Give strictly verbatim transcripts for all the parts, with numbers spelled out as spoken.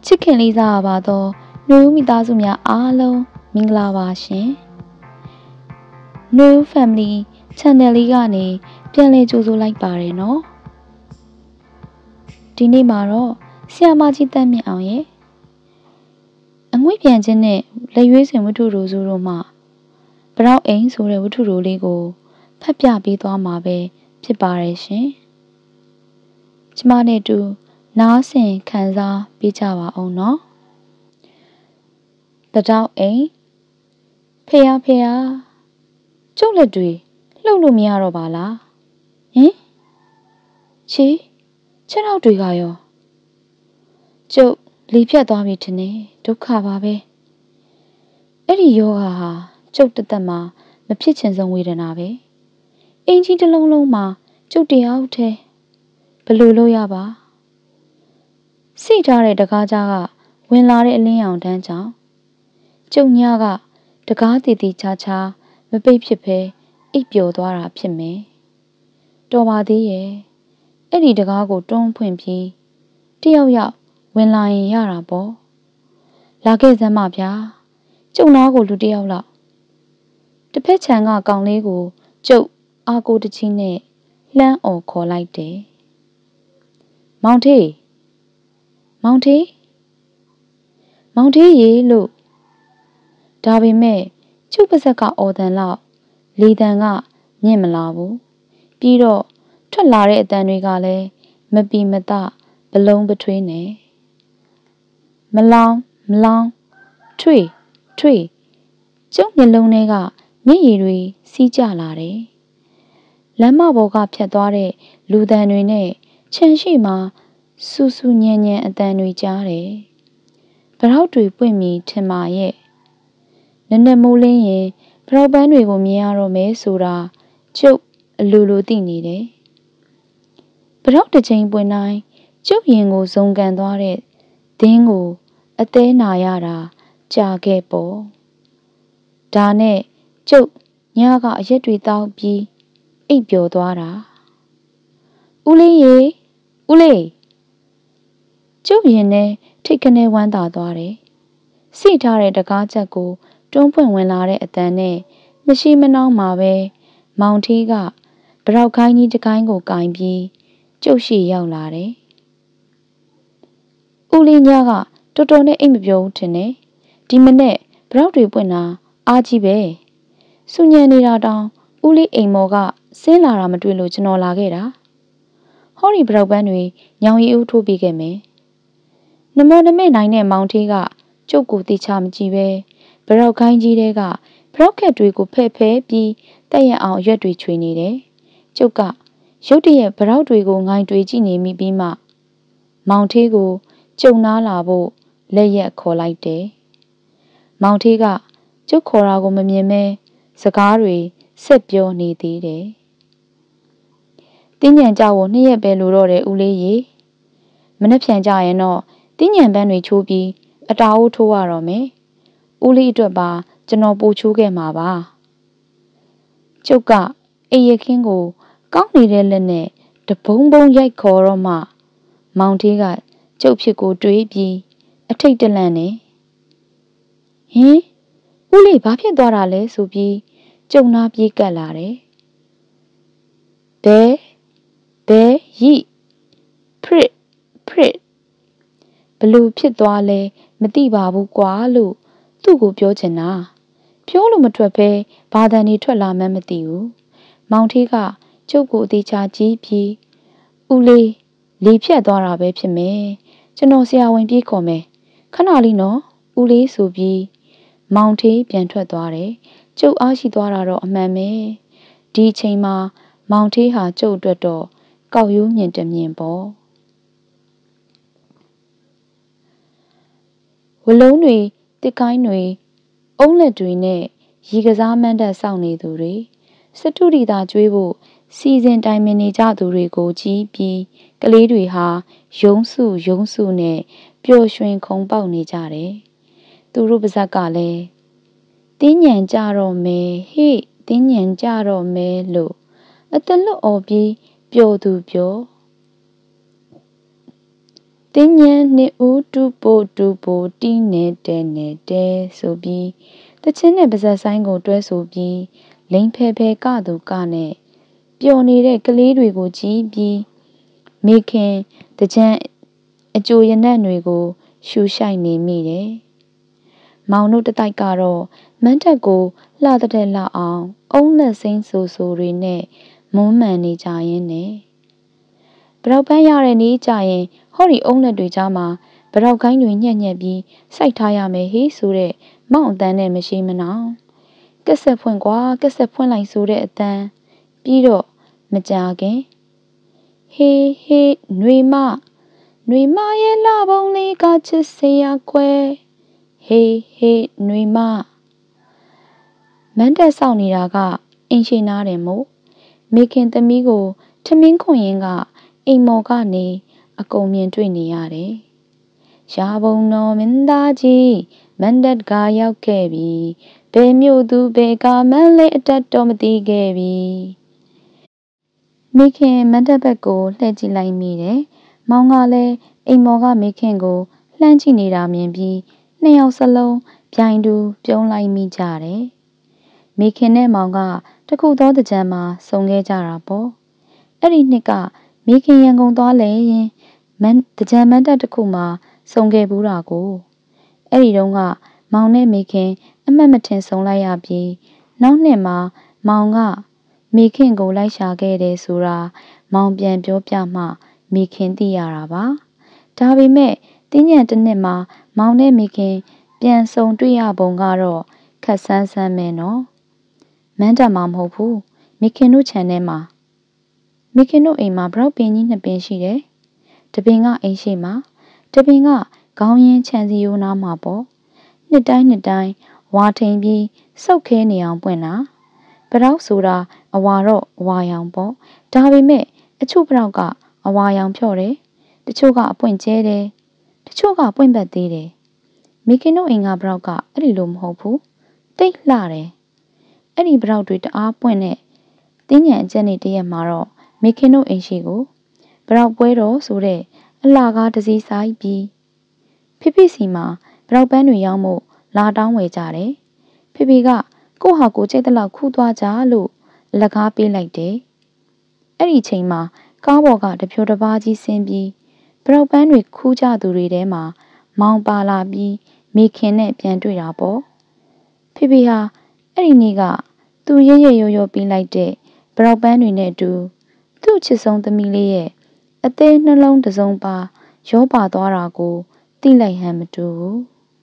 ချစ်ခင်လေးစားပါတော့နှွေဦးမိသားစုများအားလုံးမင်္ဂလာပါရှင်နှွေဦး Family Channel လေးကနေပြန်လည်ကြိုဆိုလိုက်ပါတယ်နော်ဒီနေ့မှာတော့ဆရာမကြီးတတ်မြင့်အောင်ရဲ့အငွေ့ပြန်ခြင်းနဲ့လက်ရွေးစင်ဝတ္ထုတို့စုတို့မှဗရောက်အိမ်ဆိုတဲ့ဝတ္ထုတို့လေးကိုဖတ်ပြပေးသွားမှာပဲဖြစ်ပါတယ်ရှင်ကျမနဲ့တူနားဆင်ခံစားပေးကြပါအောင်နော်ဗရောက်အိမ်ဖေယားဖေယားကျုပ်လက်တွေလှုပ်လို့မရတော့ပါလားဟင်ချီခြေထောက်တွေကရောကျုပ်လီဖြတ်သွားပြီထင်တယ်ဒုက္ခပါပဲအဲ့ဒီယောဂါဟာကျုပ်တသက်မှာမဖြစ်ချင်ဆုံးဝေဒနာပဲအင်ကြီးတစ်လုံးလုံးမှာကျုပ်တရားဥထဲဘလို့လို့ရပါစိထားတဲ့တကားကြားကဝင်လာတဲ့အလင်းရောင်တန်းကြောင့်ကျုပ်ညကတကားတည်တည်ချာချာမပိတ်ဖြစ်ပဲအိပ်ပျော်သွားတာဖြစ်မယ်တော်ပါသေးရဲ့အဲ့ဒီတကားကိုတွန်းဖွင့်ပြီးတယောက်ယောက်ဝင်လာရင်ရတာပေါ့လာခဲ့စမ်းပါဗျာကျုပ်နားကိုလူတယောက်လောက်တစ်ဖက်ခြံကကောင်လေးကိုကျုပ်အာကိုတချင်းနဲ့လှမ်းအော်ခေါ်လိုက်တယ်မောင်ထေးမောင်ထေးမောင်ထေးရေလို့ဒါပေမဲ့ကျုပ်ပါဇက်ကအော်တန်လောက်လေတန်ကမြင့်မလာဘူးပြီးတော့ထွက်လာတဲ့အတန်တွေကလည်းမပီမတဘလုံးပထွေးနဲ့မလောင်မလောင်ထွေထွေကျုပ်မျက်လုံးထဲကမျက်ရည်တွေစီးကျလာတယ်လမ်းမပေါ်ကဖြတ်သွားတဲ့လူတန်တွေနဲ့ခြံရှိမှာစူးစူးညံ့ညံ့အတန်တွေကြားတယ်ဗရောက်တွေပွင့်ပြီးထင်ပါရဲ့နက်နက်မိုးလင်းရင်ဗရောက်ပန်းတွေကိုမြင်ရတော့မယ်ဆိုတာကျုပ်အလိုလိုသိနေတယ်ဗရောက်တစ်ချိန်ပွင့်တိုင်းကျုပ်ရင်ကိုဇုံကန်သွားတဲ့ဒင်းကိုအသေးနာရတာကြာခဲ့ပေါ့ဒါနဲ့ကျုပ်ညကအရက်တွေတောက်ပြီးအိပ်ပျော်သွားတာဦးလေးရေဦးလေးကျုပ်ရင်နဲ့ထိတ်ကနေဝမ်းသာသွားတယ်စိထားတဲ့တကားချက်ကိုတွန်းဖွင့်ဝင်လာတဲ့အတန်နဲ့မရှိမနှောင်းမှာပဲမောင်ထီးကဗရောက်ခိုင်းကြီးတစ်ခိုင်းကိုကင်ပြီးကျုပ်ရှိရောက်လာတယ်ဦးလေးညကတော်တော်နဲ့အိမ်မပြောဘူးထင်တယ်ဒီမနေ့ဗရောက်တွေပွင့်တာအားကြီးပဲစူညံနေတာတောင်ဦးလေးအိမ်မော်ကဆင်းလာတာမတွေ့လို့ကျွန်တော်လာခဲ့တာဟောဒီဗရောက်ပန်းတွေညောင်ရီဦးထိုးပေးခဲ့မယ်နမောနမဲနိုင်တဲ့မောင်ထီးကကျုပ်ကိုတိချမကြည့်ပဲဗရောက်ခိုင်းကြီးတဲကဗရောက်ခက်တွေကိုဖဲ့ဖဲပြီးတက်ရအောင်ရွက်တွေချွေနေတယ်ကျုပ်ကရုတ်တရက်ဗရောက်တွေကိုငိုင်းတွေးကြည့်နေမိပြီးမှမောင်ထီးကိုကျုံနာလာဖို့လက်ရက်ခေါ်လိုက်တယ်မောင်ထီးကကျုပ်ခေါ်တာကိုမမြင်မဲစကားတွေဆက်ပြောနေသေးတယ်တင်းညံကြဖို့နှစ်ရက်ပဲလိုတော့တယ်ဦးလေးရေမနှက်ဖြန်ကြရင်တော့တင်းညံပန်းတွေချိုးပြီးအတာအိုးထိုးရတော့မယ်ဦးလေးအတွက်ပါကျွန်တော်ပို့ချိုးခဲ့မှာပါကျုပ်ကအိမ်ရခင်းကိုကောင်းနေတဲ့လက်နဲ့တပုံးပုံးရိုက်ခေါ်တော့မှမောင်ထီးကကျုပ်ဖြစ်ကိုတွေးပြီးအထိတ်တလန့်နဲ့ဟင်ဦးလေးဘာဖြစ်သွားတာလဲဆိုပြီးကျုံနာပြေးကပ်လာတယ်ဘဲဘဲရိဖရစ်ဖရစ်ဘလို့ဖြစ်သွားလဲမသိပါဘူးကွာလို့သူ့ကိုပြောချင်တာပြောလို့မထွက်ပဲဘာသာနေထွက်လာမှန်းမသိဘူးမောင်ထီးကကျုပ်ကိုအသေးချာကြည့်ပြီးဦးလေးလေဖြတ်သွားတာပဲဖြစ်မယ်ကျွန်တော်ဆရာဝန်ပြေးခေါ်မယ်ခဏလေးနော်ဦးလေးဆိုပြီးမောင်ထီးပြန်ထွက်သွားတယ်ကျုပ်အားရှိသွားတာတော့အမှန်ပဲဒီအချိန်မှာမောင်ထီးဟာကျုပ်အတွက်တော့ကောက်ရိုးမြင်တမြင်ပေါ့ဝလုံးတွေတစ်ကိုင်းတွေအုံးလက်တွေနဲ့ရေကစားမန်းတက်စောင့်နေသူတွေစတုဒီတာကျွေးဖို့စီစဉ်တိုင်ပင်နေကြသူတွေကိုကြည့်ပြီးကလေးတွေဟာယုံစုယုံစုနဲ့ပျော်ရွှင်ခုန်ပေါက်နေကြတယ်သူတို့ပါဇက်ကလည်းတင်းညံကြတော့မယ်ဟေ့တင်းညံကြတော့မယ်လို့အတလွတ်အော်ပြီးပျော်သူပျော်တင်းညံနှစ်ဦးတူပိုတူပိုတီးနေတဲ့နေတဲ့ဆိုပြီးတချင်းနဲ့ပါဇက်ဆိုင်ကိုတွဲဆိုပြီးလိန်ဖဲဖဲကသူကနဲ့ပျော်နေတဲ့ကလေးတွေကိုကြည့်ပြီးမိခင်တကြံအကျိုးရနံ့တွေကိုရှူရှိုက်နေမိတယ်။မောင်တို့တတိုက်ကတော့မန်းတက်ကိုလှတဲ့လှအောင်အုံးလက်စိမ့်ဆူဆူတွေနဲ့မွမ်းမှန်နေကြရင်းနဲ့ဗရောက်ပန်းရတဲ့နေ့ကြရင်ဟောဒီအုံးလက်တွေကြားမှာဗရောက်ကိုင်းတွေညက်ညက်ပြီးစိုက်ထားရမယ်ဟေးဆိုတဲ့မောင်အတန်းနဲ့မရှိမနောင်ကက်ဆက်ဖွင့်ကွာကက်ဆက်ဖွင့်လိုက်ဆိုတဲ့အတန်းပြီးတော့မကြခင်ဟေးဟေးຫນွေမຫນွေမရဲ့လှပုံးလေးကချစ်စရာခွဲဟေးဟေးຫນွေမမန်းတက်ဆောက်နေတာကအင်းရှိနားတယ်မို့မိခင်သမီးကိုထမင်းခွင်ရင်ကအိမ်မော်ကနေအကုန်မြင်တွေ့နေရတယ်။ရာဘုံတော်မင်းသားကြီးမန်းတက်ကရောက်ခဲ့ပြီဘယ်မြို့သူဘယ်ကမန်းလေးအတက်တော်မသိခဲ့ပြီမိခင်မန်းတက်ဘက်ကိုလှည့်ကြည့်လိုက်မိတယ်။မောင်ကလည်းအိမ်မော်ကမိခင်ကိုလှမ်းကြည့်နေတာမြင်ပြီးနှစ်ယောက်စလုံးပြိုင်တူပြုံးလိုက်မိကြတယ်။မိခင်နဲ့မောင်ကတခုသောတကြံမှာစုံခဲ့ကြတာပေါ့။အဲ့ဒီနှစ်ကမိခင်ရန်ကုန်သွားလဲရင်မန်းတကြံမန်းတက်တစ်ခုမှာစုံခဲ့ဘူးတာကိုအဲ့ဒီတုန်းကမောင်နဲ့မိခင်အမှတ်မထင်ဆုံးလိုက်ရပြီးနောက်နှစ်မှာမောင်ကမိခင်ကိုလိုက်ရှာခဲ့တယ်ဆိုတာမောင်ပြန်ပြောပြမှမိခင်သိရတာပါဒါပေမဲ့တင်းညံတစ်နှစ်မှာမောင်နဲ့မိခင်ပြန်ဆုံတွေ့ရပုံကတော့ခက်ဆန်းဆန်းပဲနော်မန်းတက်မှာမဟုတ်ဘူးမိခင်တို့ခြံထဲမှာမိခင်တို့အိမ်မှာဘရောက်ပင်ကြီးနှစ်ပင်ရှိတယ်တပင်ကအိမ်ရှိမှာတပင်ကခေါင်းရင်းခြံစီယိုးနားမှာပေါ့နှစ်တိုင်းနှစ်တိုင်းဝါထိန်ပြီးစုပ်ခဲနေအောင်ပွင့်တာဘရောက်ဆိုတာအဝါတော့အဝါရောင်ပေါ့ဒါပေမဲ့အချို့ဘရောက်ကအဝါရောင်ဖြော့တယ်တချို့ကအပွင့်ကျဲတယ်တချို့ကပွင့်ပတ်သေးတယ်မိခင်တို့အိမ်ကဘရောက်ကအဲ့ဒီလိုမဟုတ်ဘူးတိတ်လှတယ်အဲ့ဒီဘရောက်တွေတအားပွင့်တဲ့တင်းညံအကျက်နေတရက်မှာတော့မိခင်တို့အိမ်ရှိကိုဘရောက်ပွဲတော်ဆိုတဲ့အလှကားတစည်းဆိုင်ပြီးဖိဖိစီမှာဘရောက်ပန်းတွေရောင်းမို့လာတောင်းဝယ်ကြတယ်ဖိဖိကကို့ဟာကိုကြိတ်တဲ့လောက်ခူးသွားကြလို့လက်ကားပေးလိုက်တယ်အဲ့ဒီချိန်မှာကားပေါ်ကတဖြိုတပါးကြီးဆင်းပြီးဘရောက်ပန်းတွေခူးကြသူတွေထဲမှာမောင်ပါလာပြီးမိခင်နဲ့ပြန်တွေ့တာပေါ့ဖိဖိဟာအဲ့ဒီနေ့ကသူရရရိုးရိုးပြီးလိုက်တဲ့ဘရောက်ပန်းတွေနဲ့အတူသူ့ချစ်ဆုံးသမီးလေးရဲ့အသေးနှလုံးတစ်စုံပါရောပါသွားတာကိုသိလိုက်ဟန်မတူဘူး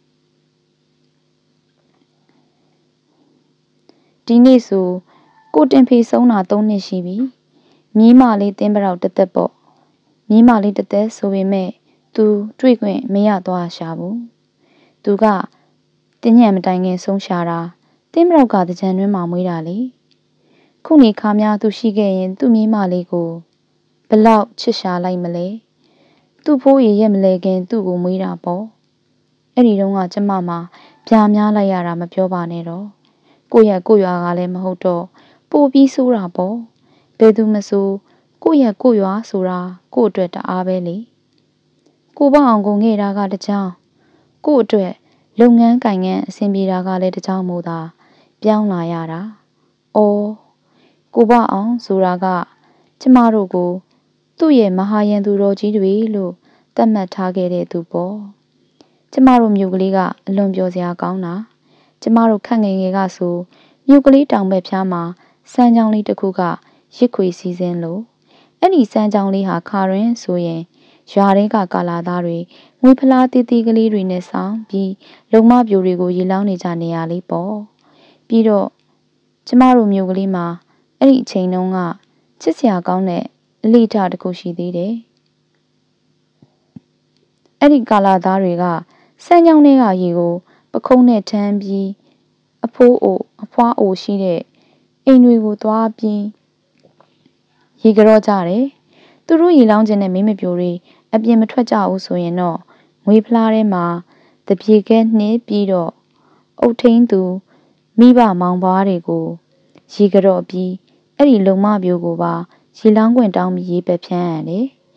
ဒီနေ့ဆိုကိုတင်ဖေဆုံးတာသုံးနှစ်ရှိပြီမြင်းမလေးတင်းပရောက်တသက်ပေါ့မြင်းမလေးတသက်ဆိုပေမဲ့သူတွေ့ခွင့်မရသွားရှာဘူးသူကတင်းညံမတိုင်ခင်ဆုံးရှာတာတင်းပရောက်ကတကြံတွင်းမှာမွေးတာလေခုနေခါများသူရှိခဲ့ရင်သူ့မြင်းမလေးကိုဘလောက်ချစ်ရှာလိုက်မလဲသူ့ဖိုးရရက်မလဲခင်သူ့ကိုမွေးတာပေါ့အဲ့ဒီတုန်းကကျမမှာပြာများလိုက်ရတာမပြောပါနဲ့တော့ကိုယ့်ရဲ့ကိုယ့်ရွာကလည်းမဟုတ်တော့ပို့ပြီးဆိုးတာပေါ့ဘယ်သူမဆိုကိုယ့်ရဲ့ကိုယ့်ရွာဆိုတာကိုယ့်အတွက်တအားပဲလေကိုပေါ့အောင်ကိုငဲ့တာကတကြောင်ကိုယ့်အတွက်လုပ်ငန်းကိုင်ငန်းအဆင်ပြေတာကလည်းတကြောင်မို့သာပြောင်းလာရတာအော်ကိုပေါ့အောင်ဆိုတာကကျမတို့ကိုသူ့ရဲ့မဟာယံသူတော်ကြီးတွေလို့သတ်မှတ်ထားခဲ့တဲ့သူပေါ့ကျမတို့မြို့ကလေးကအလွန်ပြောစရာကောင်းတာကျမတို့ခန့်ငယ်ငယ်ကဆိုမြို့ကလေးတောင်ဘက်ဖြားမှာစမ်းချောင်းလေးတစ်ခုကရစ်ခွေစီးစင်းလို့အဲ့ဒီစမ်းချောင်းလေးဟာခါရင်ဆိုရင်ရွာတွေကကာလာသားတွေငွေဖလားတီးတီးကလေးတွေနဲ့ဆောင်ပြီးလုံမပြိုတွေကိုရေလောင်းနေကြနေရလေးပေါ့ပြီးတော့ကျမတို့မြို့ကလေးမှာအဲ့ဒီအချိန်တုန်းကချစ်စရာကောင်းတဲ့အလိထတစ်ခုရှိသေးတယ်အဲ့ဒီကာလာသားတွေကစမ်းချောင်းတွေကရေကိုပခုံးနဲ့ထမ်းပြီးအဖိုးအိုအဖွားအိုရှိတဲ့အိမ်တွေကိုသွားပြီးရေကြောကြတယ်သူတို့ရေလောင်းခြင်းနဲ့မင်းမပြိုတွေအပြင်မထွက်ကြဘူးဆိုရင်တော့ငွေဖလားထဲမှာတပြေကဲနှင်းပြီးတော့အုတ်ထင်းသူမိဘမောင်ပွားတွေကိုရေကြောပြီးအဲ့ဒီလုံမပြိုကိုပါရေလောင်းခွင့်တောင်းပြီးရေပက်ဖြန်းရတယ်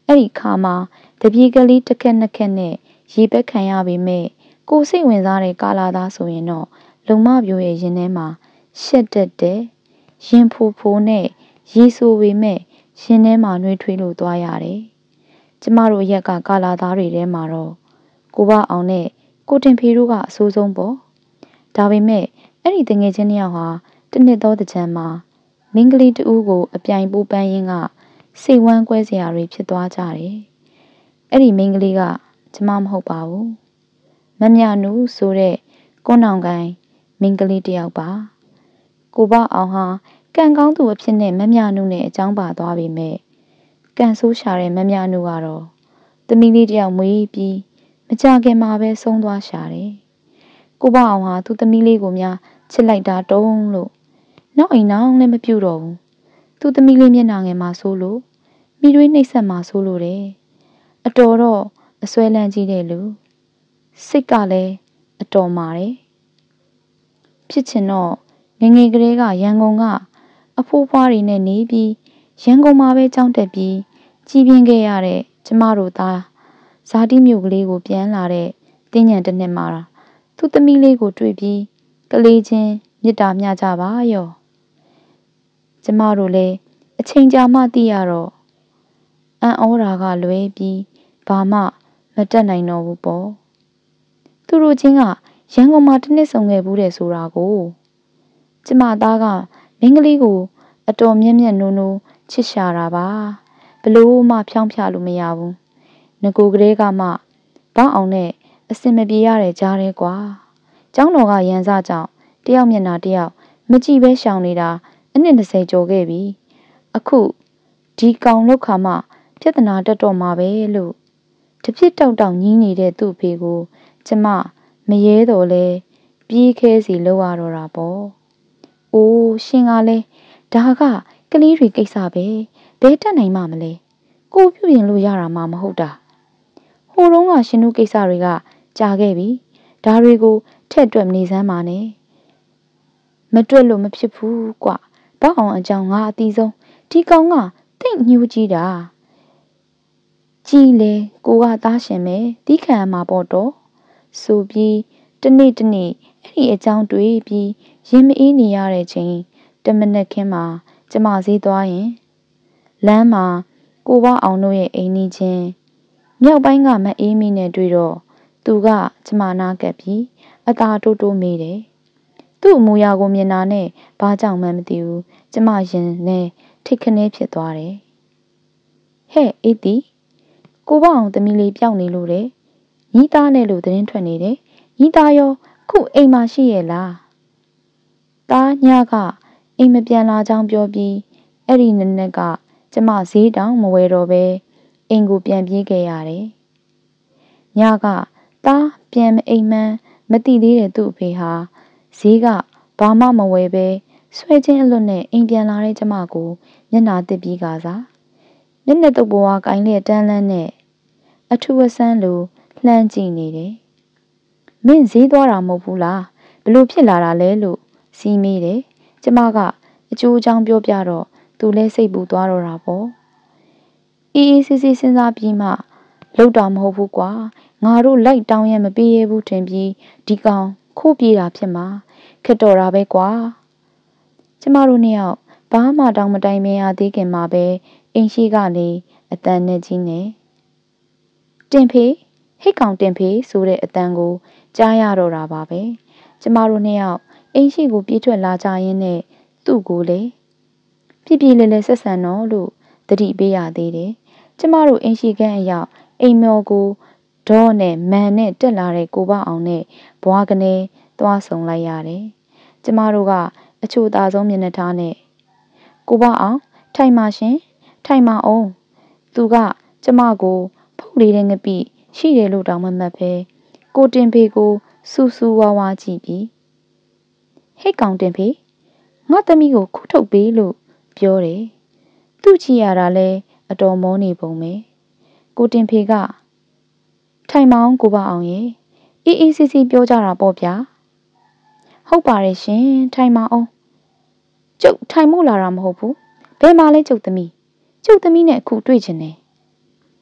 အဲ့ဒီခါမှာတပြေကလေးတစ်ခက်နှစ်ခက်နဲ့ရေပက်ခံရပေမဲ့ကိုစိတ်ဝင်စားတဲ့ကာလာသားဆိုရင်တော့လုံမပြိုးရဲ့ရင်ထဲမှာရှက်တက်တဲ့ရင်ဖိုးဖိုးနဲ့ရေဆိုပေမဲ့ရင်ထဲမှာနှွေးထွေးလို့သွားရတယ်။ကျမတို့ရက်ကကာလာသားတွေထဲမှာတော့ကိုဘအောင်နဲ့ကိုတင်ဖေတို့ကအဆိုးဆုံးပေါ့။ဒါပေမဲ့အဲ့ဒီတငယ်ချင်းတစ်ယောက်ဟာတနှစ်သောတစ်ချမ်းမှာမင်းကလေးတဦးကိုအပြိုင်ပိုးပန်းရင်းကစိတ်ဝမ်းကွဲစရာတွေဖြစ်သွားကြတယ်။အဲ့ဒီမင်းကလေးကကျမမဟုတ်ပါဘူး။မမြနူဆိုတဲ့ကွန်းနောင်ကိုင်မင်းကလေးတယောက်ပါ။ကိုဘအောင်ဟာကံကောင်းသူအဖြစ်နဲ့မမြနုနဲ့အကြောင်းပါသွားပေမဲ့ကံဆိုးရှာတဲ့မမြနုကတော့သမီးလေးတယောက်မွေးပြီးမကြခင်မှာပဲဆုံးသွားရှာတယ်။ကိုဘအောင်ဟာသူ့သမီးလေးကိုများချစ်လိုက်တာတုံးလို့နောက်အိမ်နောက်လည်းမပြုတ်တော့ဘူး။သူ့သမီးလေးမျက်နှာငယ်မှာဆိုးလို့မိတွေးနှိပ်စက်မှာဆိုးလို့တယ်။အတော်တော့အစွဲလန်းကြီးတဲ့လူစိတ်ကလည်းအတော်မာတယ်။ဖြစ်ချင်တော့ငငယ်ကလေးကရန်ကုန်ကအဖိုးဖွားတွေနဲ့နေပြီးရန်ကုန်မှာပဲကြောင်းတက်ပြီးကြီးပြင်းခဲ့ရတဲ့ကျမတို့သားဇာတိမြို့ကလေးကိုပြန်လာတဲ့တင်းညံတစ်နှစ်မှာသူ့သမီးလေးကိုတွေ့ပြီးကလေးချင်းမြစ်တာမျှကြပါရောကျမတို့လည်းအချိန်ကြာမှသိရတော့အံ့ဩတာကလွဲပြီးဘာမှမတက်နိုင်တော့ဘူးပေါ့သူတို့ချင်းကရန်ကုန်မှာတစ်နှစ်ဆုံခဲ့ဘူးတဲ့ဆိုတာကိုကျမသားကမင်းကလေးကိုအတော်မြက်မြက်နိုးနိုးချစ်ရှာတာပါဘလို့မှဖြောင်းဖြလို့မရဘူးငကိုကလေးကမှဘောက်အောင်နဲ့အစင်မပြေရတဲ့ကြားထဲကွာကျောင်းတော်ကရန်စကြောင့်တယောက်မျက်နှာတယောက်မကြည့်ပဲရှောင်နေတာအနှစ်၂၀ကျော်ခဲ့ပြီအခုဒီကောင်လောက်ခါမှပြဿနာတက်တော့မှာပဲလို့တပြစ်တောက်တောက်ညီးနေတဲ့သူ့ဖေကိုကျမမရဲတော့လဲပြေးခဲစီလောက်ရတော့တာပေါ့အိုးရှင်ကလည်းဒါကကလေးတွေကိစ္စပဲဘဲတက်နိုင်မှမလဲကိုပြုပြင်လို့ရတာမှမဟုတ်တာဟိုတုန်းကရှင်တို့ကိစ္စတွေကကြာခဲ့ပြီဒါတွေကိုထက်တွက်မနေစမ်းပါနဲ့မတွက်လို့မဖြစ်ဘူးကွဘောက်အောင်အကြောင်းငါအတီးဆုံးဒီကောင်ကတိတ်ညှိုးကြီးတာကြီးလေကိုကသားရှင်ပဲတီးခံရမှာပေါ့တော့ဆိုပြီးတနေ့တနေ့အဲ့ဒီအကြောင်းတွေးပြီးရင်မအေးနေရတဲ့ချိန်တမနက်ခင်းမှာကျမဈေးသွားရင်လမ်းမှာကိုဘအောင်တို့ရဲ့အိမ်ကြီးချင်းမြောက်ပိုင်းကမအေးမီနဲ့တွေ့တော့သူကကျမနာကပ်ပြီးအသာတိုးတိုးမေးတယ်သူ့အမူအရာကိုမြင်တာနဲ့ဘာကြောင့်မှမသိဘူးကျမရင်နဲ့ထိတ်ခနဲဖြစ်သွားတယ်ဟဲ့အေးတီကိုဘအောင်သမီးလေးပျောက်နေလို့တဲ့ညီသားနဲ့လို့သတင်းထွက်နေတယ်ညီသားရောခုအိမ်မှာရှိရဲ့လားတားညကအိမ်မပြန်လာကြောင်းပြောပြီးအဲ့ဒီနက်နက်ကကျမဈေးတောင်မဝယ်တော့ပဲအိမ်ကိုပြန်ပြေးခဲ့ရတယ်ညကတားပြန်မအိမ်မှန်းမသိသေးတဲ့သူ့အဖေဟာဈေးကဘာမှမဝယ်ပဲဆွဲချင်းအလွတ်နဲ့အိမ်ပြန်လာတဲ့ကျမကိုမျက်နှာတစ်ပြီးကစားမျက်နှာတုပ်ပေါ်ကကိုင်းလက်တန်းလန်းနဲ့အထူးအဆန်းလိုလှမ်းကြည့်နေတယ်မင်းဈေးသွားတာမဟုတ်ဘူးလားဘလို့ဖြစ်လာတာလဲလို့စီးမိတယ်ကျမကအကျိုးအကြောင်းပြောပြတော့သူလဲစိတ်ပူသွားတော့တာပေါ့အေးအေးဆေးဆေးစဉ်းစားပြီးမှလောက်တာမဟုတ်ဘူးကွာငါတို့လိုက်တောင်းရမပေးရဘူးထင်ပြီးဒီကောင်ခိုးပြေးတာဖြစ်မှာခက်တော်တာပဲကွာကျမတို့နှစ်ယောက်ဘာမှတောင်းမတိုင်မရသေးခင်မှာပဲအိမ်ရှိကနေအတန်နဲ့ကြီးနေတင်ဖေးဟိတ်ကောင်တင်ဖေးဆိုတဲ့အတန်ကိုကြားရတော့တာပါပဲကျမတို့နှစ်ယောက်အိမ်ရှိကိုပြေးထွက်လာကြရင်းနဲ့သူ့ကိုလေပြပြလဲလဲဆက်ဆံတော့လို့တတိပေးရသေးတယ်ကျမတို့အိမ်ရှိခန်းအရောက်အိမ်မော်ကိုဒေါ်နဲ့မန်နဲ့တက်လာတဲ့ကိုဘအောင်နဲ့ဘွားကနေသွားဆုံလိုက်ရတယ်ကျမတို့ကအချို့သားဆုံးမျက်နှာထားနဲ့ကိုဘအောင်ထိုင်ပါရှင်ထိုင်ပါအောင်သူကကျမကိုဖုတ်လေးတဲ့ငပိရှိတယ်လို့တောင်မမှတ်ပဲကိုတင်ဖေကိုစူးစူးဝါးဝါးကြည့်ပြီးဟိတ်ကောင်တင်ဖေငါသမီးကိုခုထုတ်ပေးလို့ပြောတယ်သူ့ကြည့်ရတာလဲအတော်မောနေပုံပဲကိုတင်ဖေကထိုင်မောင်းကိုဘအောင်ရဲ့အေးအေးဆေးဆေးပြောကြတာပေါ့ဗျာဟုတ်ပါတယ်ရှင်ထိုင်မအောင်ကျုပ်ထိုင်မို့လာတာမဟုတ်ဘူးဘယ်မှာလဲကျုပ်သမီးကျုပ်သမီးနဲ့အခုတွေ့ချင်တယ်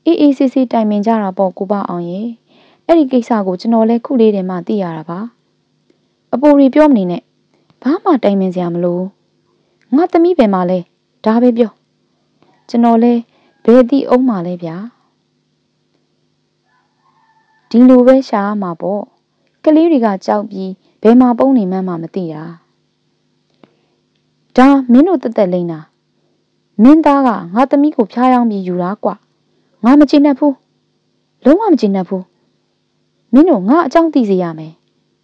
အေးအေးဆေးဆေးတိုင်ပင်ကြတာပေါ့ကိုပါအောင်ရေအဲ့ဒီကိစ္စကိုကျွန်တော်လည်းခုလေးတည်းမှသိရတာပါအပိုရီပြောမနေနဲ့ဘာမှတိုင်ပင်စရာမလိုငါသမီးပဲမှလဲဒါပဲပြောကျွန်တော်လဲဘယ်သိအောင်မှလဲဗျာဒီလိုပဲရှာရမှာပေါ့ကလေးတွေကကြောက်ပြီးဘယ်မှာပုံနေမှန်းမှမသိတာဒါမင်းတို့တက်တက်လိမ့်တာမင်းသားကငါသမီးကိုဖျားယောင်းပြီးယူတာကွာငါမချင်တတ်ဘူးလုံးဝမချင်တတ်ဘူးမင်းတို့ငါအကြောင်းသိစေရမယ်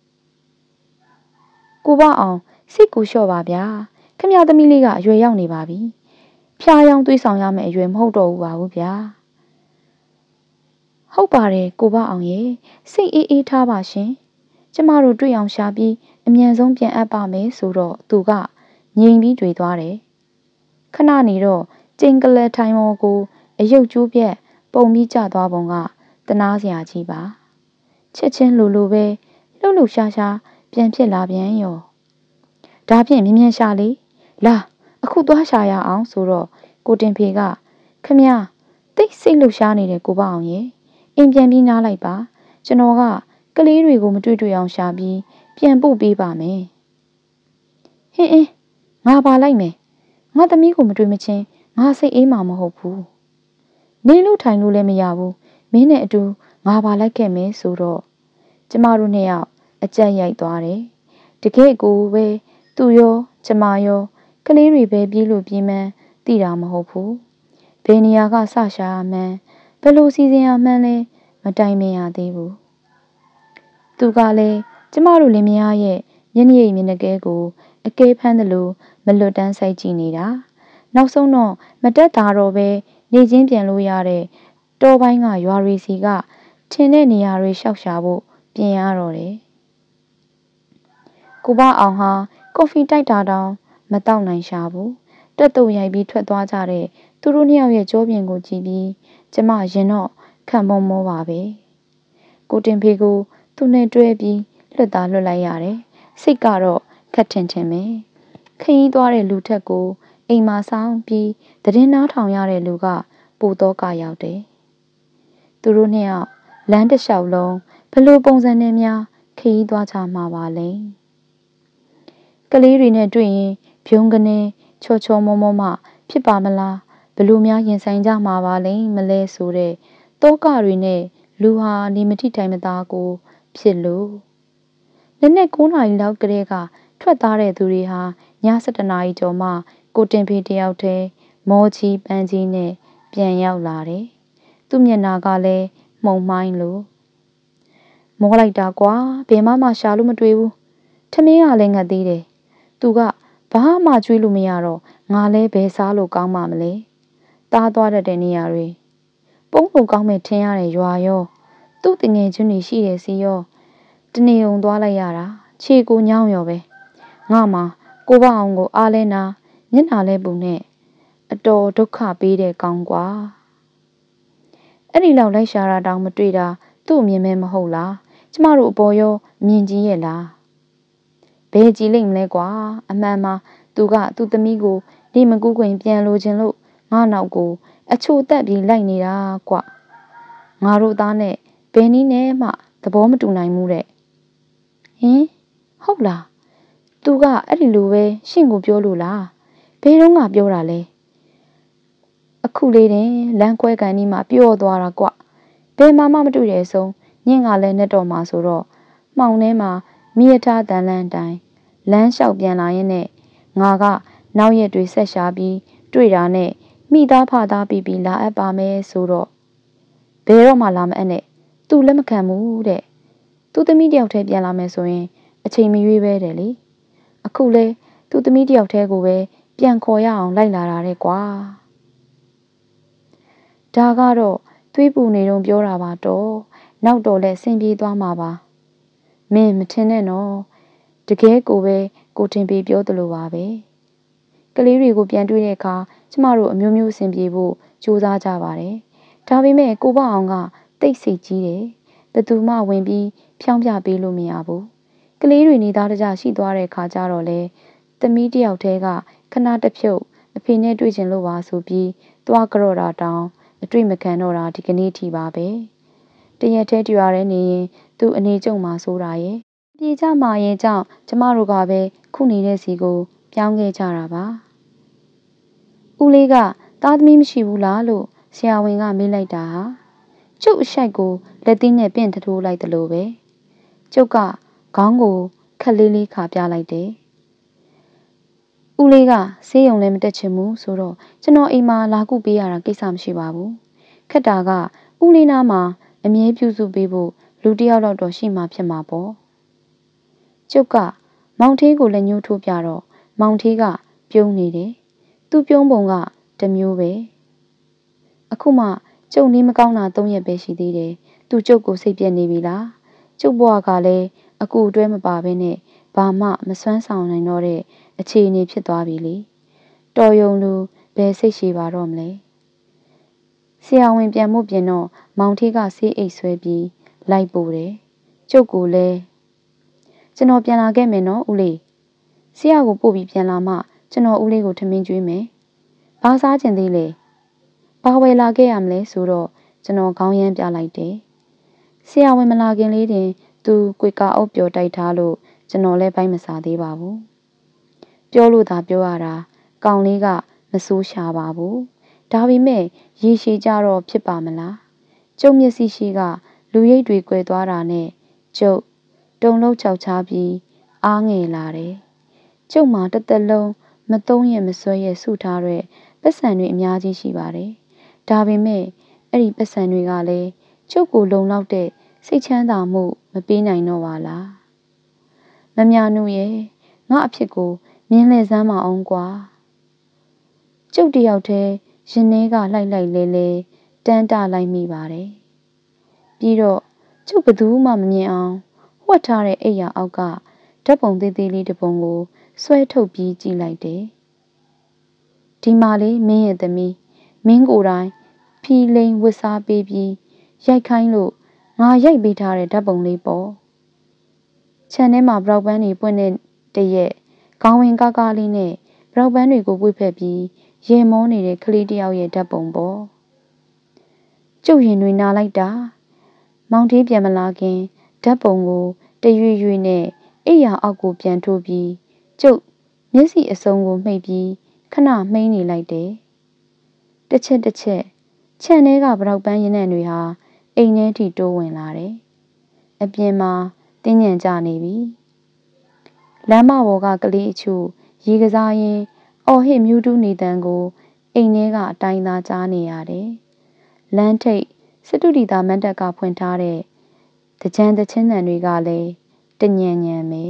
ကိုပါအောင်စိတ်ကိုလျှော့ပါဗျာခမရသမီးလေးကအရွယ်ရောက်နေပါပြီဖျားယောင်းသွေးဆောင်ရမယ်အရွယ်မဟုတ်တော့ဘူးပါဘူးဗျာဟုတ်ပါတယ်ကိုပါအောင်ရေစိတ်အေးအေးထားပါရှင်ကျမတို့တွေ့အောင်ရှာပြီးအမြန်ဆုံးပြန်အပ်ပါမယ်ဆိုတော့သူကငြိမ်ပြီးတွေ့သွားတယ်ခဏနေတော့ကျင်းကလေးထိုင်မော်ကိုအယုတ်ကျိုးပြက်ပုံပြီးကျသွားပုံကတနာစရာကြီးပါချက်ချင်းလိုလိုပဲလှုပ်လှုပ်ရှားရှားပြန်ဖြစ်လာပြန်ရောဒါဖြင့်မြ мян ရှာလေလာအခုသွားရှာရအောင်ဆိုတော့ကိုတင်ဖေကခမရတိတ်စိတ်လှုပ်ရှားနေတဲ့ကိုပါအောင်ရေအိမ်ပြန်ပြီးနားလိုက်ပါကျွန်တော်ကကလေးတွေကိုမတွေ့တွေ့အောင်ရှာပြီးပြန်ပို့ပေးပါမယ်ဟင်းအင်းငါပါလိုက်မယ်ငါသမီးကိုမတွေ့မချင်းငါစိတ်အေးမှာမဟုတ်ဘူးနေလို့ထိုင်လို့လည်းမရဘူးမင်းနဲ့အတူငါပါလိုက်ခဲ့မယ်ဆိုတော့ကျမတို့နှစ်ယောက်အကြက်ရိုက်သွားတယ်တကယ့်ကိုပဲသူရောကျမရောကလေးတွေပဲပြေးလို့ပြေးမှန်းသိတာမဟုတ်ဘူးဘယ်နေရာကစရှာရမှန်းဘယ်လိုစီစဉ်ရမှန်းလဲမတိုင်ပင်ရသေးဘူးသူကလည်းကျမတို့လင်မယားရဲ့မျက်နှာရည်မျက်နှာကဲကိုအကဲဖမ်းသလိုမလွတ်တမ်းဆိုင်ကြည့်နေတာနောက်ဆုံးတော့မတက်တာတော့ပဲနေချင်းပြန်လို့ရတဲ့တောပိုင်းကရွာရီစီကထင်းတဲ့နေရာတွေရှောက်ရှာဖို့ပြင်ရတော့တယ်ကိုဘအောင်ဟာကော်ဖီတိုက်တာတောင်မတောက်နိုင်ရှာဘူးတက်တုံရိုက်ပြီးထွက်သွားကြတဲ့သူတို့နှစ်ယောက်ရဲ့ကြောပြင်ကိုကြည့်ပြီးကျမရင်တော့ခံမောမောပါပဲကိုတင်ဖေကိုသူနဲ့တွဲပြီးလွတ်သားလွတ်လိုက်ရတယ်စိတ်ကတော့ခက်ထင်ထင်ပဲခရီးသွားတဲ့လူထက်ကိုအိမ်မှာဆောင်ပြီးသတင်းနားထောင်ရတဲ့လူကပိုတော့ကရောက်တယ်သူတို့နှစ်ယောက်လမ်းတစ်လျှောက်လုံးဘလို့ပုံစံနဲ့များခရီးသွားကြမှာပါလဲကလေးတွေနဲ့တွေ့ရင်ဖြုံးကနေချောချောမောမောမှဖြစ်ပါမလားဘလို့များရင်ဆိုင်ကြမှာပါလဲမလဲဆိုတဲ့တောကတွေနဲ့လူဟာနေမထိတိုင်မသားကိုဖြစ်လို့နနေ့၉နာရီလောက်ကလေးကထွက်သားတဲ့သူတွေဟာည၁၁နာရီကျော်မှကိုတင်ဖေးတယောက်တည်းမောကြီးပန်းကြီးနဲ့ပြန်ရောက်လာတယ်သူ့မျက်နှာကလည်းမှုံမှိုင်းလို့မောလိုက်တာကွာဘယ်မှမှရှာလို့မတွေ့ဘူးထမင်းကလည်းငတ်သေးတယ်သူကဘာမှကျွေးလို့မရတော့ငါလဲဘယ်စားလို့ကောင်းမှမလဲတားသွားတတ်တဲ့နေရာတွေပုံပုံကောင်းမဲ့ထင်ရတဲ့ရွာရောသူ့တငယ်ချင်းတွေရှိတယ်စီရောတနေုံသွားလိုက်ရတာခြေကိုညောင်းရောပဲငါမှကိုဘအောင်ကိုအားလဲနာမျက်နှာလဲပူနဲ့အတော်ဒုက္ခပေးတဲ့ကောင်းကွာအဲ့ဒီလောက်လိုက်ရှာတာတောင်မတွေ့တာသူ့အမြင်မဲမဟုတ်လားကျမတို့အပေါ်ရောမြင်ကြီးရဲ့လားဘယ်ကြည့်လိမ့်မလဲကွာအမှန်မှာသူကသူ့သမီးကိုနေမကူးခွင်ပြန်လိုချင်လို့ငါနောက်ကိုအချိုတက်ပြီးလိုက်နေတာကွငါတို့သားနဲ့ဘယ်နည်းနဲ့မှသဘောမတူနိုင်ဘူးတဲ့ဟင်ဟုတ်လားသူကအဲ့ဒီလိုပဲရှင့်ကိုပြောလို့လားဘယ်တော့မှပြောတာလဲအခုလေးတင်လမ်းခွဲကန်ဒီမှာပြော့သွားတာကွဘယ်မှမမတွေ့တဲ့အဆုံးညင်ကလည်းနဲ့တော့မှဆိုတော့မှောင်ထဲမှာမိရထားတန်လန်းတိုင်းလမ်းလျှောက်ပြန်လာရင်နဲ့ငါကနောက်ရက်တွေဆက်ရှာပြီးတွေ့တာနဲ့မိသားဖသားပြီးပြီးလာအပ်ပါမယ်ဆိုတော့ဘယ်တော့မှလာမအပ်နဲ့သူလက်မခံဘူးတဲ့သူသမီးတယောက်တည်းပြန်လာမယ်ဆိုရင်အချိန်မရွေးပဲတယ်လေအခုလဲသူသမီးတယောက်တည်းကိုပဲပြန်ခေါ်ရအောင်လိုက်လာတာတဲ့ကွာဒါကတော့သွေးပူနေတော့ပြောတာပါတော့နောက်တော့လဲဆင်ပြေးသွားမှာပါမင်းမထင်နဲ့နော်တကယ်ကိုပဲကိုတင်ပေးပြောသလိုပါပဲကလေးတွေကိုပြန်တွေ့တဲ့အခါကျမတို့အမျိုးမျိုးဆင်ပြေဖို့ကြိုးစားကြပါတယ်ဒါပေမဲ့ကိုဘအောင်ကတိတ်ဆိတ်ကြီးတယ်ဘသူမှဝင်ပြီးဖြောင်းပြပေးလို့မရဘူးကလေးတွေနေသားတကြရှိသွားတဲ့အခါကျတော့လေသမီးတယောက်တည်းကခဏတစ်ဖြုတ်အဖေနဲ့တွေ့ချင်လို့ပါဆိုပြီးသွားကြော့တာတောင်အတွေ့မခံတော့တာဒီကနေ့ထိပါပဲတရက်တည်းကြွားရဲနေရင်သူ့အနေကျုံမှာဆိုးတာရဲ့ပြေကြမှာရင်ကြောင့်ကျမတို့ကပဲခုနေတဲ့စီကိုပြောင်းခဲ့ကြတာပါဦးလေးကသားသမီးမရှိဘူးလားလို့ဆရာဝန်ကမေးလိုက်တာဟာကျုပ်အရှိုက်ကိုလက်သီးနဲ့ပင့်ထိုးလိုက်တယ်လို့ပဲကျုပ်ကခေါင်းကိုခက်လေးလေးခါပြလိုက်တယ်ဦးလေးကဆေးရုံလည်းမတက်ချင်ဘူးဆိုတော့ကျွန်တော်အိမ်မှာလာကုပေးရတာကိစ္စမရှိပါဘူးခက်တာကဦးလေးနားမှာအမြဲပြုစုပေးဖို့လူတစ်ယောက်တော့ရှိမှဖြစ်မှာပေါ့ကျုပ်ကမောင်ထေးကိုလည်းညှိုးထိုးပြတော့မောင်ထေးကပြုံးနေတယ်သူပြုံးပုံကတမျိုးပဲအခုမှကျုပ်နေမကောင်းတာသုံးရက်ပဲရှိသေးတယ်သူကျုပ်ကိုစိတ်ပြက်နေပြီလားကျုပ်ဘွားကလည်းအကူအတွဲမပါဘဲနဲ့ဘာမှမစွမ်းဆောင်နိုင်တော့တဲ့အခြေအနေဖြစ်သွားပြီလေတော်ယုံလူဘယ်စိတ်ရှိပါတော့မလဲဆရာဝန်ပြန်မှုပြင်တော့မောင်ထေးကဆေးအိတ်ဆွဲပြီးလိုက်ပို့တယ်ကျုပ်ကိုလည်းကျွန်တော်ပြန်လာခဲ့မယ်နော်ဦးလေးဆရာကိုပို့ပြီးပြန်လာမှကျွန်တော်ဦးလေးကိုထမင်းကျွေးမယ်ဘာစားချင်သေးလဲဘာဝယ်လာခဲ့ရမလဲဆိုတော့ကျွန်တော်ခေါင်းရမ်းပြလိုက်တယ်ဆရာဝန်မလာခင်လေးတင်သူကွေကာအုပ်ပျော်တိုက်ထားလို့ကျွန်တော်လည်းဘိုက်မစားသေးပါဘူးပြောလို့သာပြောရတာကောင်လေးကမဆိုးရှာပါဘူးဒါပေမဲ့ရေရှည်ကြတော့ဖြစ်ပါမလားကျုပ်မျက်စိရှိကလူရိပ်တွေကွယ်သွားတာနဲ့ကျုပ်တုံလုံးချောက်ချပြီးအားငယ်လာတယ်ကျုပ်မှာတစ်သက်လုံးမသုံးရမဆွဲရဆုထားတဲ့ပတ်စံတွေအများကြီးရှိပါတယ်ဒါပေမဲ့အဲ့ဒီပတ်စံတွေကလည်းကျုပ်ကိုလုံလောက်တဲ့စိတ်ချမ်းသာမှုမပေးနိုင်တော့ပါလားမမြနုရဲ့ငါအဖြစ်ကိုမြင်လဲစမ်းမအောင်ကွာကျုပ်တယောက်တည်းရင်ထဲကလှိုက်လိုက်လဲလဲတန်းတလိုက်မိပါတယ်ပြီးတော့ကျုပ်ဘသူမှမမြင်အောင်ဝှက်ထားတဲ့အိယာအောက်ကဓာတ်ပုံသေးသေးလေးတစ်ပုံကိုဆွဲထုတ်ပြီးကြည့်လိုက်တယ်ဒီမှာလေးမင်းရဲ့သမီးမင်းကိုယ်တိုင်ဖီလိန်ဝစ်စားပေးပြီးရိုက်ခိုင်းလို့ငါရိုက်ပေးထားတဲ့ဓာတ်ပုံလေးပေါ့ခြံထဲမှာဘရောက်ပန်းတွေပွင့်တဲ့တရက်ခေါင်းဝင်ကားကားလေးနဲ့ဘရောက်ပန်းတွေကိုပွေ့ဖက်ပြီးရေမောနေတဲ့ကလေးတယောက်ရဲ့ဓာတ်ပုံပေါ့ကျုပ်ရင်တွေနာလိုက်တာမောင်ထေးပြန်မလာခင်ဓာတ်ပုံကိုတရွေ့ရွေ့နဲ့အိယာအောက်ကိုပြန်ထိုးပြီးကျုပ်မျက်စိအစုံကိုမှိတ်ပြီးခဏမှိန်းနေလိုက်တယ်တစ်ချက်တစ်ချက်ခြံထဲကဘရောက်ပန်းရင်နှံတွေဟာအိမ်ထဲထိတိုးဝင်လာတယ်အပြင်မှာတင်းညံကြနေပြီလမ်းမပေါ်ကကလေးအချို့ရေကစားရင်းအော်ဟစ်မြူးတူးနေတန်ကိုအိမ်ထဲကအတိုင်းသားကြားနေရတယ်လမ်းထိပ်စတုဒီတာမန်တက်ကဖွင့်ထားတဲ့တကြံတချင်းတန်တွေကလည်းတညံညံပဲ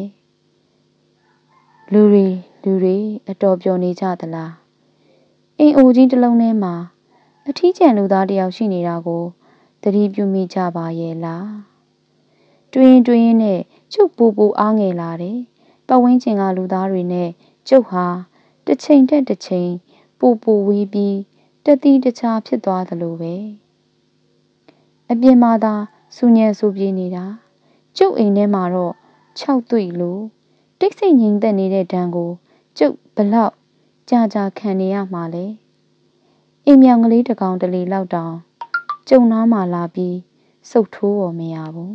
လူတွေလူတွေအတော်ပျော်နေကြသလားအိမ်အိုကြီးတစ်လုံးထဲမှာအထီးကျန်လူသားတယောက်ရှိနေတာကိုသတိပြုမိကြပါရဲ့လားတွင်တွင်နဲ့ကျုပ်ပူပူအားငယ်လာတယ်ပတ်ဝန်းကျင်ကလူသားတွေနဲ့ကျုပ်ဟာတစ်ချိန်တက်တစ်ချိန်ပူပူဝေးပြီးတတိတခြားဖြစ်သွားသလိုပဲအပြင်မှာသာစူညံဆူပြေးနေတာကျုပ်အိမ်ထဲမှာတော့ခြောက်သွေ့လို့တိတ်ဆိတ်ငြိမ်သက်နေတဲ့ဒဏ်ကိုကျုပ်ဘလောက်ကြာကြာခံနေရမှာလဲအိမ်မြောင်ကလေးတစ်ကောင်တလေလောက်တောင်ကျုံနားမှာလာပြီးစုပ်ထိုးပေါ်မရဘူး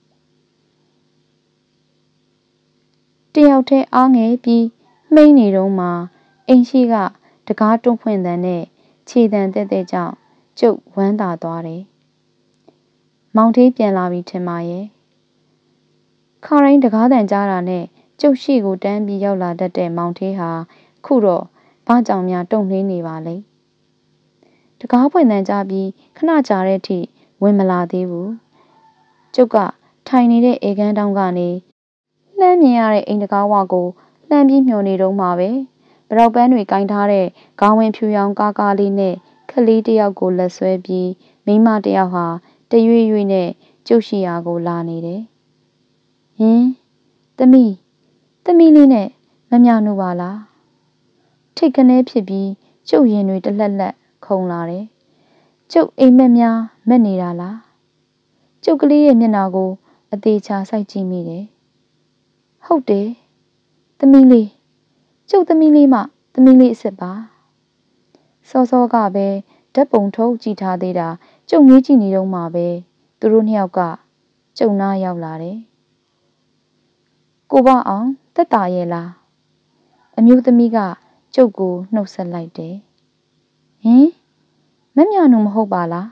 တယောက်တည်းအားငယ်ပြီးမှိန်းနေတော့မှအိမ်ရှိကတကားတွန်းဖွင့်တဲ့နဲ့ခြေတံတဲ့တဲ့ကြောင့်ကျုပ်ဝမ်းသာသွားတယ်မောင်ထေးပြန်လာပြီထင်ပါရဲ့ခါတိုင်းတကားတန်ကြားတာနဲ့ကျုပ်ရှိကိုတန်းပြီးရောက်လာတတ်တဲ့မောင်ထေးဟာခုတော့ဘာကြောင့်များတုံ့နှင်းနေပါလဲတကားဖွင့်တန်းကြားပြီးခဏကြာတဲ့အထိဝင်မလာသေးဘူးကျုပ်ကထိုင်နေတဲ့အေကန်းတောင်းကနေလှမ်းမြင်ရတဲ့အိမ်တကားဝကိုလှမ်းပြီးမျှော်နေတော့မှပဲဘရောက်ပန်းတွေကင်ထားတဲ့ခေါင်းဝင်ဖြူရောင်ကားကားလေးနဲ့ခလေးတယောက်ကိုလက်ဆွဲပြီးမိမတယောက်ဟာတရွေ့ရွေ့နဲ့ကျုပ်ရှိရာကိုလာနေတယ်ဟင်သမီးသမီးလေးနဲ့မမြနုပါလားထိတ်ကနေဖြစ်ပြီးကျုပ်ရင်တွေတလှက်လှက်ခုန်လာတယ်ကျုပ်အိမ်မက်များမက်နေတာလားကျုပ်ကလေးရဲ့မျက်နှာကိုအသေးချာစိုက်ကြည့်မိတယ်ဟုတ်တယ်သမီးလေးကျုပ်သမီးလေးမှသမီးလေးအစ်စ်ပါစောစောကပဲဓာတ်ပုံထုတ်ကြည့်ထားသေးတာကျုပ်ငေးကြည့်နေတော့မှပဲသူတို့နှစ်ယောက်ကကျုံနာရောက်လာတယ်ကိုဘအောင်တက်တာရဲ့လားအမျိုးသမီးကကျုပ်ကိုနှုတ်ဆက်လိုက်တယ်ဟင်မမြနုမဟုတ်ပါလား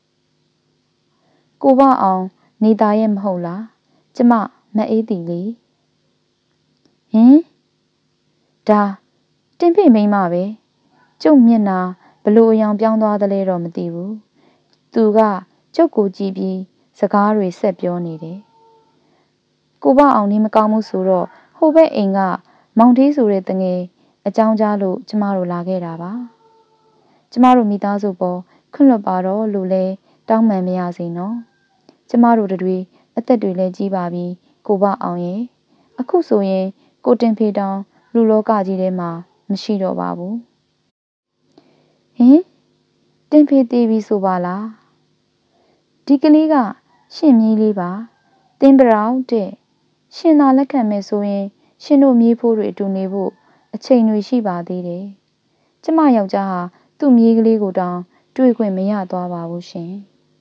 ကိုဘအောင်နေတာရဲ့မဟုတ်လားကျမမအေးတီလေဟင်ဒါတင်ဖေမိမပဲကျုပ်မျက်နာဘလို့အယောင်ပြောင်းသွားသလဲတော့မသိဘူးသူကကျုပ်ကိုကြည့်ပြီးစကားတွေဆက်ပြောနေတယ်ကိုဘအောင်နေမကောင်းဘူးဆိုတော့ဟိုဘက်အိမ်ကမောင်သေးဆိုတဲ့တငယ်အကြောင်းကြားလို့ကျမတို့လာခဲ့တာပါကျမတို့မိသားစုပေါ်ခွင့်လွှတ်ပါတော့လို့လဲတောင်းပန်မရစေနော်ကျမတို့တွေအသက်တွေလည်းကြီးပါပြီကိုဘအောင်ရဲ့အခုဆိုရင်ကိုတင်ဖေတောင်လူလောကကြီးထဲမှာမရှိတော့ပါဘူးဟင်တင်ဖေသေးပြီဆိုပါလားဒီကလေးကရှင်မြေးလေးပါတင်းပရောင်တဲ့ရှင်သာလက်ခံမဲ့ဆိုရင်ရှင်တို့မြေးဖိုးတွေအတူနေဖို့အချိန်တွေရှိပါသေးတယ်ကျမယောက်ျားဟာသူ့မြေးကလေးကိုတောင်တွေ့ခွင့်မရသွားပါဘူးရှင်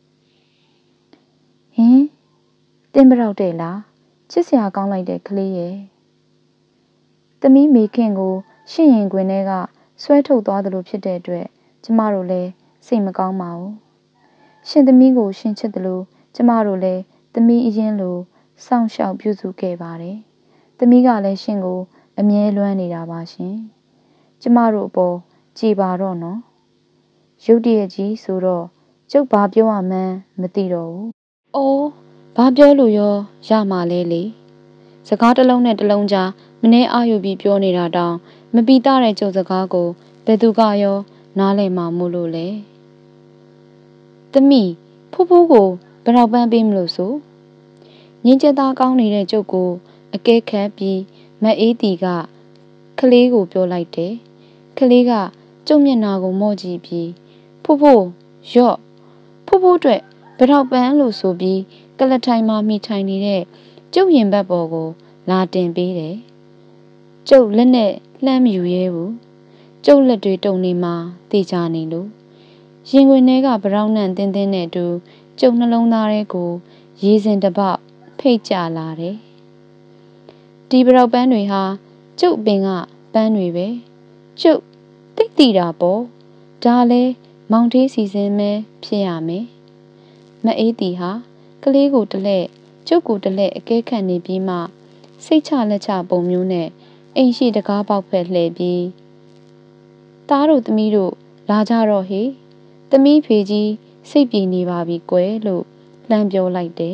ဟင်တင်းပရောင်တဲ့လားချစ်စရာကောင်းလိုက်တဲ့ကလေးရဲ့သမီးမေခင်ကိုရှင့်ရင်ခွင်ထဲကဆွဲထုတ်သွားသလိုဖြစ်တဲ့အတွက်ကျမတို့လည်းစိတ်မကောင်းပါဘူးရှင်သမီးကိုရှင်ချစ်သလိုကျမတို့လည်းသမီးအရင်လိုစောင့်ရှောက်ပြုစုခဲ့ပါတယ်သမီးကလည်းရှင်ကိုအမြဲလွမ်းနေတာပါရှင်ကျမတို့အပေါ်ကြည်ပါတော့နော်ရုတ်တရက်ကြီးဆိုတော့ကျုပ်ဘာပြောရမှန်းမသိတော့ဘူးအိုးဘာပြောလို့ရောရမှာလဲလေစကားတစ်လုံးနဲ့တစ်လုံးကြားမနှဲအာယူပြီးပြောနေတာတောင်မပီတာတဲ့ကျုပ်စကားကိုဘယ်သူကရောနားလည်မှာမို့လို့လဲသမီးဖိုးဖိုးကိုဘယ်တော့ပန်းပေးမလို့ဆိုငင်းချက်သားကောင်းနေတဲ့ကျုပ်ကိုအကဲခတ်ပြီးမအေးတီကကလေးကိုပြောလိုက်တယ်ကလေးကကျုပ်မျက်နှာကိုမော့ကြည့်ပြီးဖိုးဖိုးရော့ဖိုးဖိုးအတွက်ဘယ်တော့ပန်းလို့ဆိုပြီးကလထိုင်မှမိထိုင်နေတဲ့ကျုပ်ရင်ဘတ်ပေါ်ကိုလာတင်ပေးတယ်ကျုပ်လက်နဲ့လှမ်းမယူရဲဘူးကျုပ်လက်တွေတုံနေမှတေချာနေလို့ရင်ခွင်ထဲကဗရောင်းနှံတင်းတင်းနဲ့တူကျုပ်နှလုံးသားထဲကိုရေစင်တစ်ပေါက်ဖိတ်ကျလာတယ်ဒီဗရောက်ပန်းတွေဟာကျုပ်ပင်ကပန်းတွေပဲကျုပ်တိတ်တီတာပေါ့ဒါလဲမောင်သေးစီစဉ်မဲဖြစ်ရမယ်မအေးတီဟာကလေးကိုတလဲကျုပ်ကိုတလဲအကဲခတ်နေပြီးမှစိတ်ချလက်ချပုံမျိုးနဲ့အိမ်ရှိတကားပေါက်ဖက်လှည့်ပြီးသားတို့သမီးတို့လာကြတော့ဟေသမီးဖေကြီးစိတ်ပြေနေပါပြီကွယ်လို့လှမ်းပြောလိုက်တယ်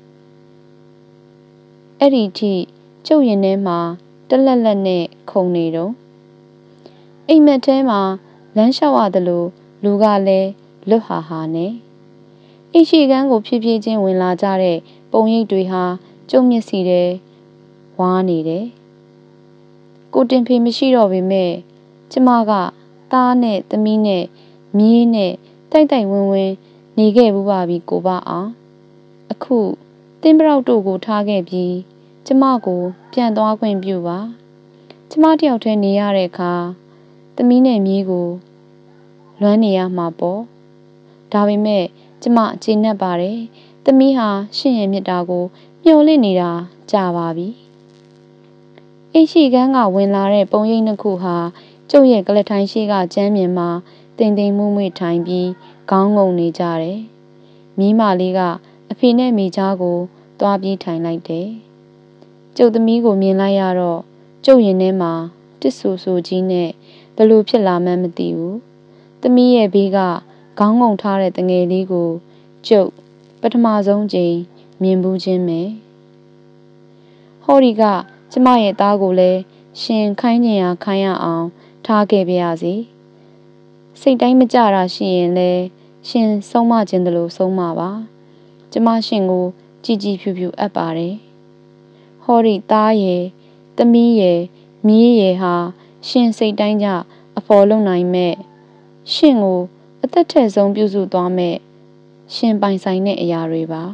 အဲ့ဒီထိကျုပ်ရင်ထဲမှာတလက်လက်နဲ့ခုန်နေတော့အိမ်မက်ထဲမှာလမ်းလျှောက်ရတယ်လို့လူကလည်းလွတ်ဟာဟာနဲ့အိမ်ရှိကန်းကိုဖြည်းဖြည်းချင်းဝင်လာကြတဲ့ပုံရိပ်တွေဟာကျုပ်မျက်စီထဲဝါးနေတယ်ကိုတင်ဖေမရှိတော့ပေမဲ့ကျမကသားနဲ့သမီးနဲ့မြေးနဲ့တိုက်တိုက်ဝင်းဝင်းနေခဲ့ဘူးပါပြီကိုပါအောင်အခုတင်းပရောက်တို့ကိုထားခဲ့ပြီးကျမကိုပြန်သွားခွင့်ပြုပါကျမတယောက်တည်းနေရတဲ့အခါသမီးနဲ့မြေးကိုလွမ်းနေရမှာပေါ့ဒါပေမဲ့ကျမကျေနပ်ပါတယ်သမီးဟာရှင့်ရဲ့မြတ်တာကိုမျှော်လင့်နေတာကြာပါပြီအိမ်ရှိကန်းကဝင်လာတဲ့ပုံရိပ်နှစ်ခုဟာကျုပ်ရဲ့ကလထိုင်ရှိကကျမ်းမြင်မှာတိမ်တိမ်မွေ့မွေ့ထိုင်ပြီးခေါင်းငုံနေကြတယ်။မိမလေးကအဖေနဲ့မိသားကိုသွားပြီးထိုင်လိုက်တယ်။ကျုပ်သမီးကိုမြင်လိုက်ရတော့ကျုပ်ရင်ထဲမှာတစ်ဆူဆူကြီးနဲ့ဘလို့ဖြစ်လာမှန်းမသိဘူး။သမီးရဲ့ဘေးကခေါင်းငုံထားတဲ့တငယ်လေးကိုကျုပ်ပထမဆုံးချိန်မြင်ဘူးချင်းပဲ။ဟောဒီကကျမရဲ့သားကိုလည်းရှင်ခိုင်းညင်ရခိုင်းရအောင်ထားခဲ့ပါရစေစိတ်တိုင်းမကြတာရှိရင်လည်းရှင်ဆုံးမခြင်းတလို့ဆုံးမပါကျမရှင်ကိုကြည်ကြည်ဖြူဖြူအပ်ပါတယ်ဟောဒီသားရဲ့သမီးရဲ့မြေးရဲ့ဟာရှင်စိတ်တိုင်းကြအဖော်လုံနိုင်မဲ့ရှင်ကိုအသက်ထက်ဆုံးပြုစုသွားမဲ့ရှင်ပိုင်ဆိုင်တဲ့အရာတွေပါ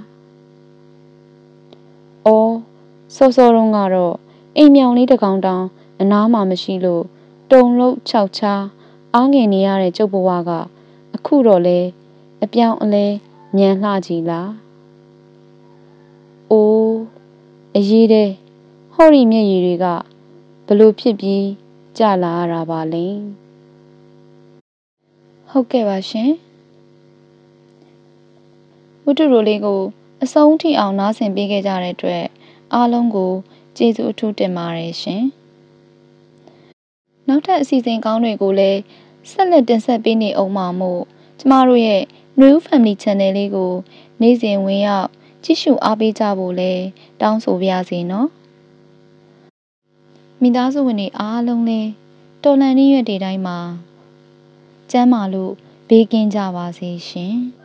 အော်စောစောတုန်းကတော့အိမ်မြောင်လေးတစ်ကောင်တောင်အနားမှာမရှိလို့တုံလို့ခြောက်ချားအားငယ်နေရတဲ့ကျုပ်ဘဝကအအခုတော့လေအပြောင်းအလဲညံလှကြည်လားအိုးအရေးတဲ့ဟော်ရီမျက်ရည်တွေကဘလို့ဖြစ်ပြီးကြလာရတာပါလဲဟုတ်ကဲ့ပါရှင်ဝတ္ထုရိုလေးကိုအဆုံးထိအောင်နားဆင်ပေးခဲ့ကြတဲ့အတွက်အားလုံးကိုကျေးဇူးအထူးတင်ပါတယ်ရှင်နောက်ထပ်အစီအစဉ်ကောင်းတွေကိုလည်းဆက်လက်တင်ဆက်ပေးနေအောင်ပါမို့ကျမတို့ရဲ့ New Family Channel လေးကိုနေ့စဉ်ဝင်ရောက်ကြည့်ရှုအားပေးကြဖို့လည်းတောင်းဆိုပါရစေနော်မိသားစုဝင်တွေအားလုံးလည်းတော်လှန်ရေးရွက်တွေတိုင်းမှာကျမ်းမာလို့ဘေးကင်းကြပါစေရှင်